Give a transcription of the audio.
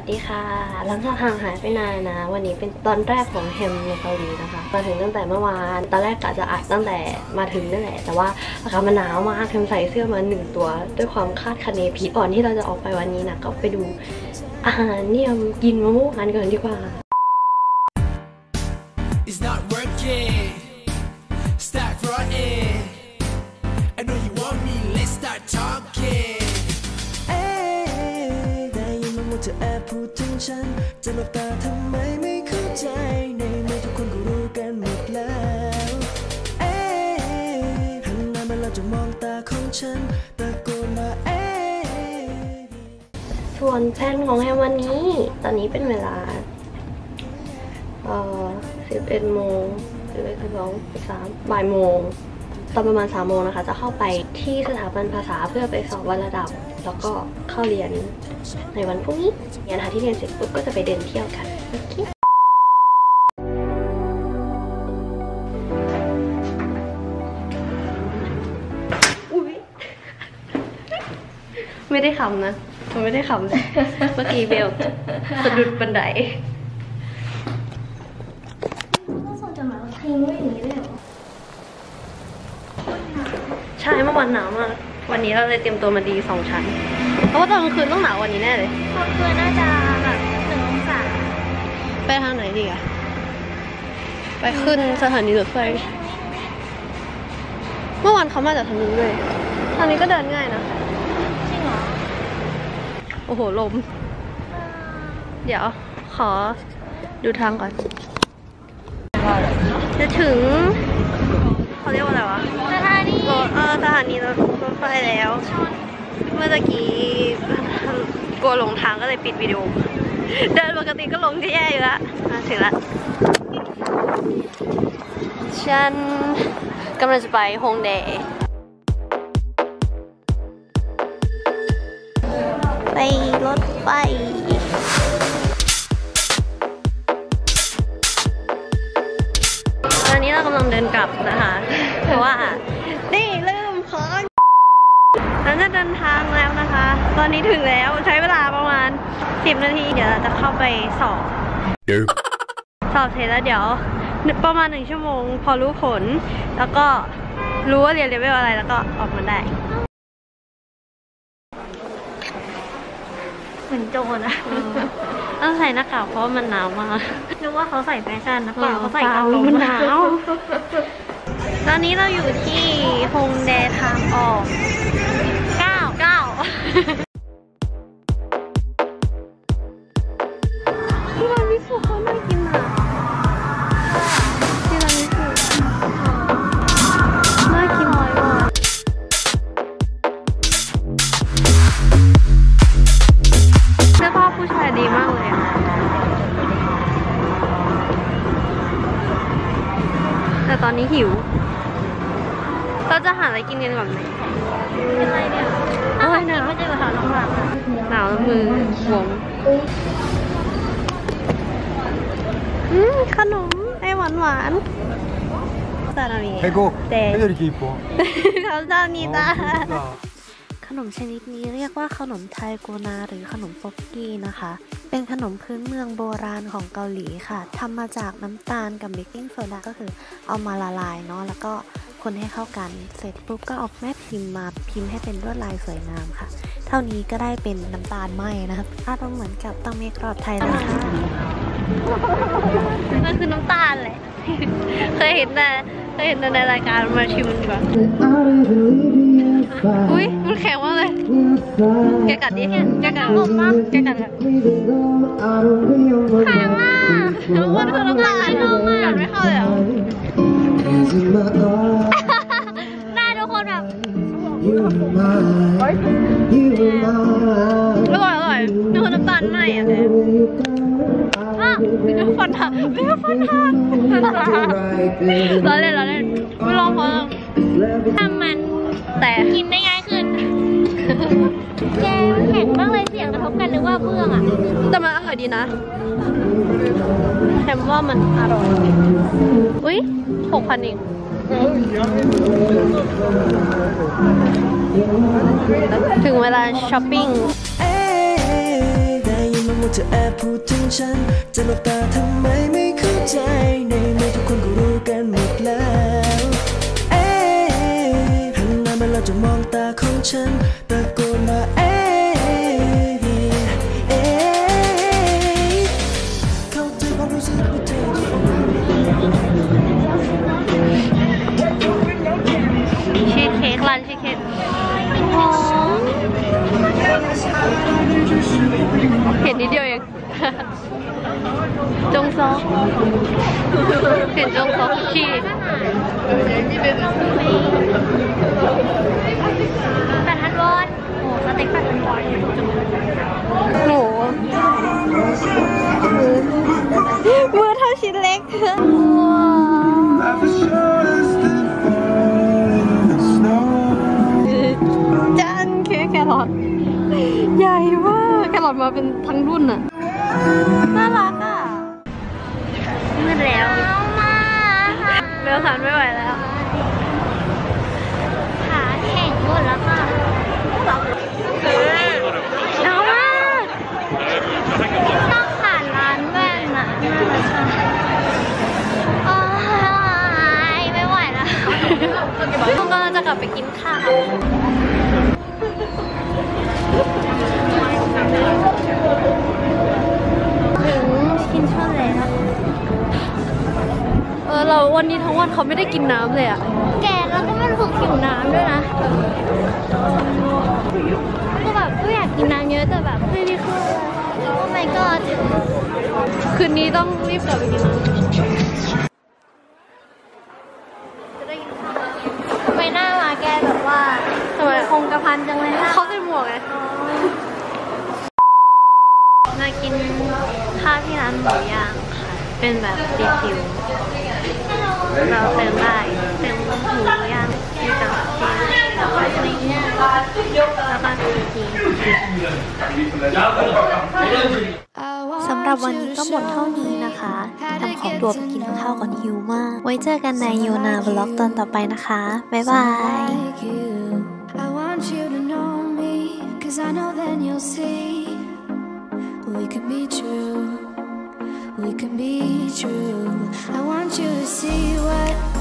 สดีค่ะหลังจากห่างหายไปนานนะวันนี้เป็นตอนแรกของแฮมในเกาหลีนะคะมาถึงตั้งแต่เมื่อวานตอนแรกกะจะอัดตั้งแต่มาถึงนั่นแหละแต่ว่าอากาศมันหนาวมากแฮมใส่เสื้อมา1 ตัวด้วยความคาดคะเนผิดก่อนที่เราจะออกไปวันนี้นะก็ไปดูอาหารที่แฮมกินมาเมื่อวานก่อนดีกว่าจะแอบพูดถึงฉันจะหลบตาทำไมไม่เข้าใจในเมื่อทุกคนก็รู้กันหมดแล้วหันหน้ามาแล้วจะมองตาของฉันตะโกนมาส่วนแผนของแฮมวันนี้ตอนนี้เป็นเวลา11 โมง11 12 13บ่ายโมงตอนประมาณ3 โมงนะคะจะเข้าไปที่สถาบันภาษาเพื่อไปสอบวัดระดับแล้วก็เข้าเรียนในวันพรุ่งนี้เนี่ยนะคะที่เรียนเสร็จปุ๊บก็จะไปเดินเที่ยวกันโอเคอุ๊ยไม่ได้ขำนะมันไม่ได้ขำเลยเมื่อกี้เบลสะดุดบันไดต้องส่งจดหมายทิ้งไว้อย่างนี้เลยเหรอใช่เมื่อวันหนาวมากวันนี้เราเลยเตรียมตัวมาดี2 ชั้นเพราะว่าตอนกลางคืนต้องหนาววันนี้แน่เลยตอนคืนน่าจะแบบ1 องศาไปทางไหนดีอะไปขึ้นสถานีรถไฟเมื่อวานเขามาจากทางนี้ด้วยทางนี้ก็เดินง่ายนะจริงเหรอโอ้โหลมเดี๋ยวขอดูทางก่อนจะถึงเขาเรียกว่าอะไรวะสถานีรถไฟแล้วเมื่อกี้กลัวหลงทางก็เลยปิดวิดีโอเดินปกติก็หลงที่แย่อยู่แล้วถึงแล้วฉันกำลังจะไปฮงเดไปรถไฟตอนนี้เรากำลังเดินกลับนะคะเพราะว่านี่ลืมของเราจะเดินทางแล้วนะคะตอนนี้ถึงแล้วใช้เวลาประมาณ10 นาทีเดี๋ยวเราจะเข้าไปสอบเสร็จแล้วเดี๋ยวประมาณ1 ชั่วโมงพอรู้ผลแล้วก็รู้ว่าเรียนเลเวลอะไรแล้วก็ออกมาได้เหมือนโจรอะต้องใส่หน้ากากเพราะมันหนาวมากนึกว่าเขาใส่แฟชั่นนะเปล่าเขาใส่กันลมหนาวตอนนี้เราอยู่ที่ฮงเดทางออก9ที่ร้านมิสุเขาน่ากินอ่ะที่ร้านมิสุน่ากินน้อยว่ะเสื้อผ้าผู้ชายดีมากเลยอ่ะแต่ตอนนี้หิวเราจะหาอะไรกินกันก่อนไหมเป็นไรเนี่ยถ้าหนาวไม่เจอกับหนาวหลังหนาวมือหวงขนมไอ้หวานซาลามิแต่เขาซามีตาขนมชนิดนี้เรียกว่าขนมไทโกนาหรือขนมฟอกกี้นะคะเป็นขนมพื้นเมืองโบราณของเกาหลีค่ะทำมาจากน้ำตาลกับเบกกิ้งโซดาก็คือเอามาละลายเนาะแล้วก็คนให้เข้ากันเสร็จปุ๊บก็เอาแม่พิมพ์มาพิมพ์ให้เป็นลวดลายสวยงามค่ะเท่านี้ก็ได้เป็นน้ำตาลไหมนะครับอารมณ์เหมือนกับตังเมกรอบไทยเลยค่ะมันคือน้ำตาลแหละเคยเห็นในรายการมาชิมมันดีกว่าอุ้ยมันแข็งมากเลยแกกัดดิแกกัดอมมากแกกัดแข็งมากมันคือน้ำตาลกัดไม่เข้าเลยหน้าทุกคนแบบอร่อยนี่คือน้ำตาลไหมอ่ะเนี่ยไม่ฟันหักเราเล่นไม่ลองพอทำมันแต่กินได้ง่ายขึ้นแกมันแข็งมากเลยเสียงกระทบกันหรือว่าเบื้องอ่ะแต่มันอร่อยดีนะแถมว่ามันอร่อยอุ้ย6,000 เองถึงเวลาช้อปปิ้งว่าเธอแอบพูดถึงฉันจะหลบตาทำไมไม่เข้าใจในเมื่อทุกคนก็รู้กันหมดแล้วหันหน้ามาแล้วจะมองตาของฉันตะโกนว่าเข้าใจความรู้สึกว่าเธอชีสเค้กร้านชีสเค้กหอมเห็นนิดเดียวเองจงซอกเห็นจงซอกชีส 8,000 วอนโอ้สเต็ก8,000 วอนโหมือเท่าชิ้นเล็กจานเค้กแครอทใหญ่มากแครอทมาเป็นทั้งรุ่นอ่ะน่ารักอ่ะมืดแล้วเบลสันไม่ไหวแล้วขาแข็งหมดแล้วค่ะหนาวมากต้องผ่านร้านแว่นน่ะน่าจะใช่โอ้ยไม่ไหวแล้วต้องกำลังจะกลับไปกินข้าวถึงกินข้าวแล้วเราวันนี้ทั้งวันเขาไม่ได้กินน้ำเลยอ่ะแกแล้วก็ไม่รู้สึกหิวน้ำด้วยนะก็แบบก็อยากกินน้ำเยอะแต่แบบไม่ได้คือโอ้ my god คืนนี้ต้องรีบกลับไปกินน้ำไม่น่ามาแกแบบว่าทำไมคงกระพันจังเลยนะเขาใส่หมวกไงมากินข้าวที่ร้านหมูย่างค่ะเป็นแบบรีฟิลเราเติมได้เติมหมูย่างที่กับแล้วก็อะไรเงี้ยแล้วก็จีสำหรับวันนี้ก็หมดเท่านี้นะคะทำของตัวไปกินข้าวก่อนหิวมากไว้เจอกันในโยนาบล็อกตอนต่อไปนะคะบ๊ายบาย I want you to know me 'cause I know then you'll see we could be true we can be true I want you to see what